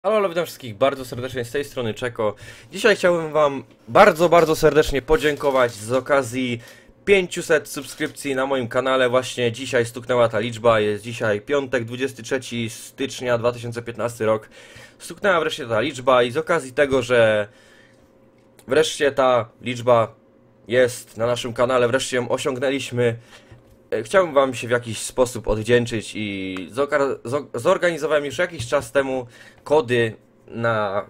Halo, witam wszystkich bardzo serdecznie z tej strony Czeko. Dzisiaj chciałbym wam bardzo serdecznie podziękować z okazji 500 subskrypcji na moim kanale. Właśnie dzisiaj stuknęła ta liczba, jest dzisiaj piątek, 23 stycznia 2015 rok. Stuknęła wreszcie ta liczba i z okazji tego, że wreszcie ta liczba jest na naszym kanale, wreszcie ją osiągnęliśmy, chciałbym wam się w jakiś sposób odwdzięczyć i zorganizowałem już jakiś czas temu kody na...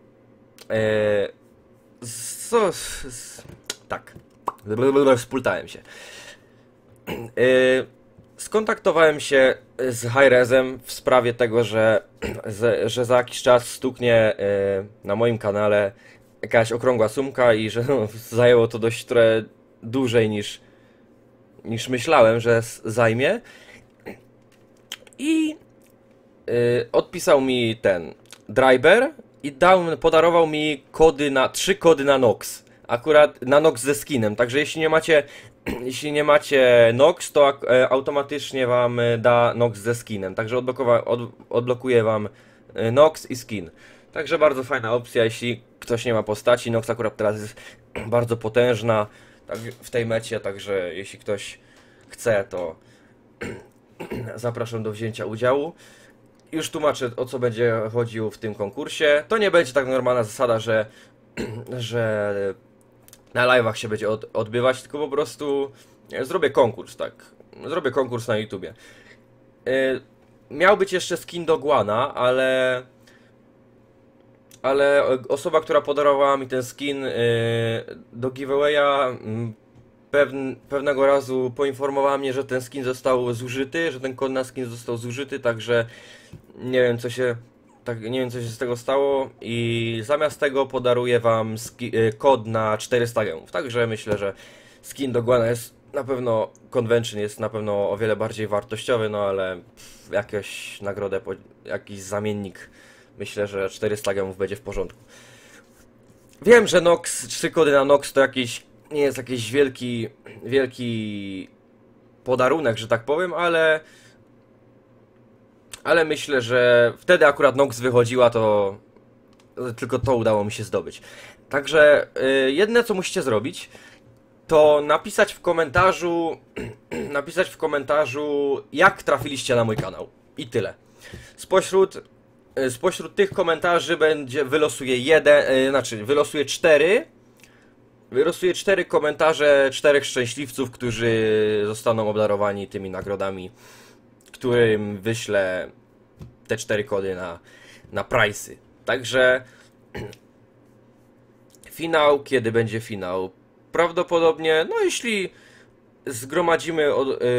tak. Spultałem się. Skontaktowałem się z Hi-Rezem w sprawie tego, że za jakiś czas stuknie na moim kanale jakaś okrągła sumka i że zajęło to dość trochę dłużej niż myślałem, że zajmie. I odpisał mi ten driver i podarował mi trzy kody na Nox. Akurat na Nox ze skinem. Także jeśli nie macie Nox, to automatycznie wam da Nox ze skinem. Także odblokuje wam Nox i skin. Także bardzo fajna opcja, jeśli ktoś nie ma postaci. Nox akurat teraz jest bardzo potężna w tej mecie, także jeśli ktoś chce, to zapraszam do wzięcia udziału. Już tłumaczę, o co będzie chodziło w tym konkursie. To nie będzie tak normalna zasada, że na live'ach się będzie odbywać, tylko po prostu zrobię konkurs, tak. Zrobię konkurs na YouTubie. Miał być jeszcze skin do Guana, ale osoba, która podarowała mi ten skin do giveawaya, pewnego razu poinformowała mnie, że ten skin został zużyty, że ten kod na skin został zużyty, także nie wiem co się z tego stało i zamiast tego podaruję wam kod na 400 gemów. Także myślę, że skin do Guana jest na pewno, Convention jest na pewno o wiele bardziej wartościowy, no ale jakąś nagrodę, jakiś zamiennik, myślę, że 400 gemów będzie w porządku. Wiem, że Nox, 3 kody na Nox to nie jest jakiś wielki podarunek, że tak powiem, ale myślę, że wtedy akurat Nox wychodziła, to tylko to udało mi się zdobyć. Także jedyne co musicie zrobić, to napisać w komentarzu jak trafiliście na mój kanał. I tyle. Spośród tych komentarzy wylosuję 4. Wylosuję 4 komentarze 4 szczęśliwców, którzy zostaną obdarowani tymi nagrodami, którym wyślę te 4 kody na price'y. Także finał, kiedy będzie finał? Prawdopodobnie, no jeśli zgromadzimy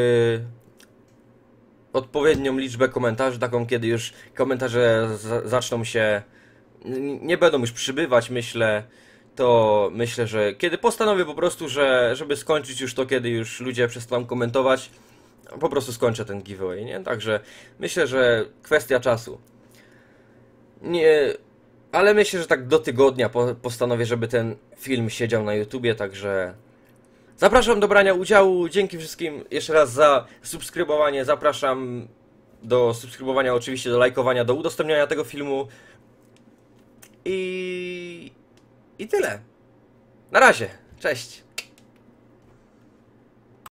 odpowiednią liczbę komentarzy, taką kiedy już komentarze zaczną się, nie będą już przybywać, to myślę, że kiedy postanowię po prostu, żeby skończyć już to, kiedy już ludzie przestaną komentować, po prostu skończę ten giveaway, nie? Także myślę, że kwestia czasu. Ale myślę, że tak do tygodnia postanowię, żeby ten film siedział na YouTubie, także zapraszam do brania udziału. Dzięki wszystkim jeszcze raz za subskrybowanie. Zapraszam do subskrybowania, oczywiście do lajkowania, do udostępniania tego filmu. I tyle. Na razie. Cześć.